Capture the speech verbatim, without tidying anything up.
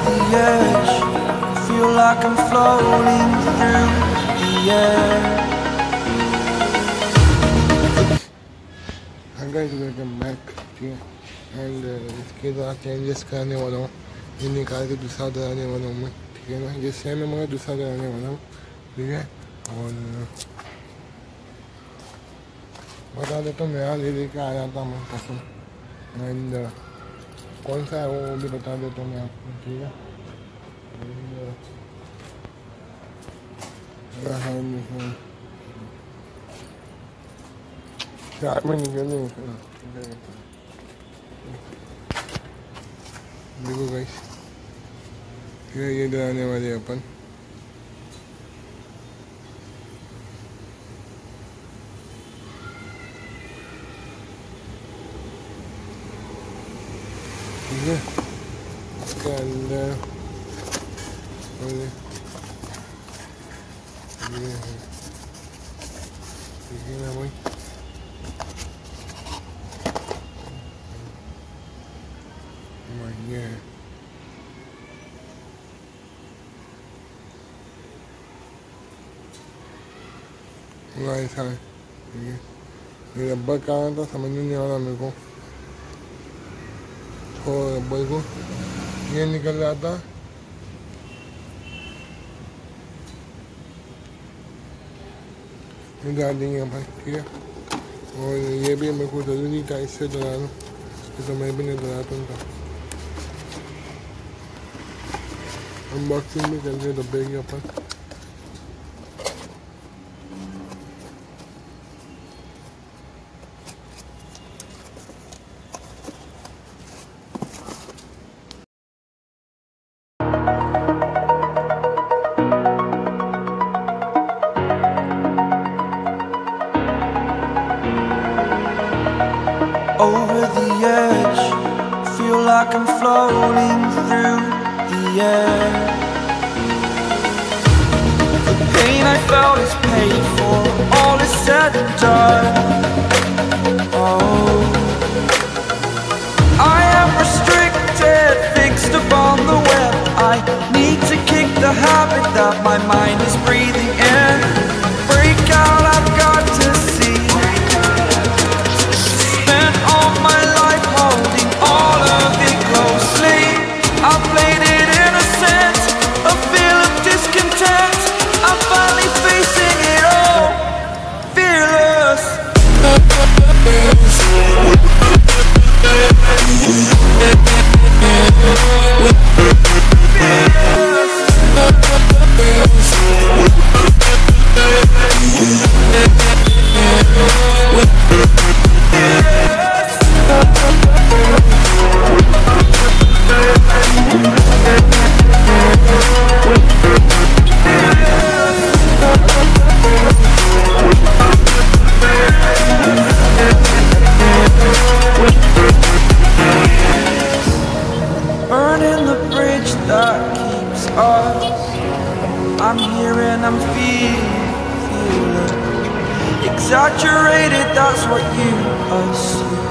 the edge, feel like I'm floating through the air. I'm going to welcome back here and इसके बाद changes कराने वाला हूँ, ये निकाल के दूसरा डराने वाला हूँ मैं, ठीक है ना। ये सेम है मगर दूसरा डराने वाला हूँ, ठीक है। और बता देता हूँ नया ले लेके आया था मैं कसम, एंड कौन सा है वो भी बता देता हूँ मैं आपको, ठीक है। चार में निकलने देखो गाइस, ये ये डराने वाले अपन, ठीक है। इसके अंदर ये है, ठीक है ना भाई। ये है ऐसा है, ठीक है। ये रब्बर कहाँ था समझ में नहीं आ रहा मेरे को, तो रब्बर को ये निकल रहा था, ये डाल देंगे भाई, ठीक है। और ये भी मेरे को ज़रूरी था इससे डराना, तो मैं भी नहीं डराता था। अनबॉक्सिंग भी कर रहे डब्बे के ऊपर। Over the edge, feel like I'm floating through the air. The pain I felt is paid for, all is said and done. Oh, I am restricted, fixed upon the web. I need to kick the habit that my mind is breathing in. Break out, I've got to see. Spent all my life holding all of it closely. I played it innocent, a feel of discontent. I'm finally facing it all, fearless. Burning the bridge that keeps us. I'm here and I'm feeling, feeling exaggerated, that's what you assume.